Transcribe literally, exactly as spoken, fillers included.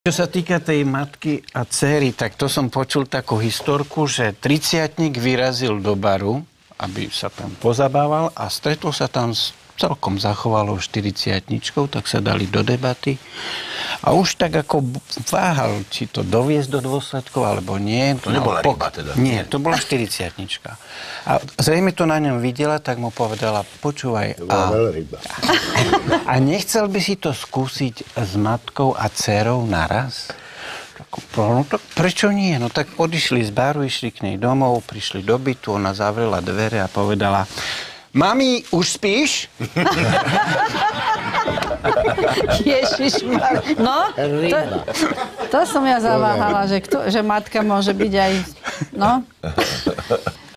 Čo sa týka tej matky a dcery, tak to som počul takú historku, že tridsiatnik vyrazil do baru, aby sa tam pozabával a stretol sa tam s celkom zachovalou štyridsiatničkou, tak sa dali do debaty. A už tak ako váhal, či to doviesť do dôsledkov, alebo nie. To nebola ryba teda. Nie, to bola štyridsiatnička. A zrejme to na ňom videla, tak mu povedala, počúvaj. To bola a, veľryba. a nechcel by si to skúsiť s matkou a dcerou naraz? No tak prečo nie? No tak odišli z baru, išli k nej domov, prišli do bytu, ona zavrela dvere a povedala, mami, už spíš? Ježišmar. No, to, to som ja zaváhala, že, kto, že matka môže byť aj... No.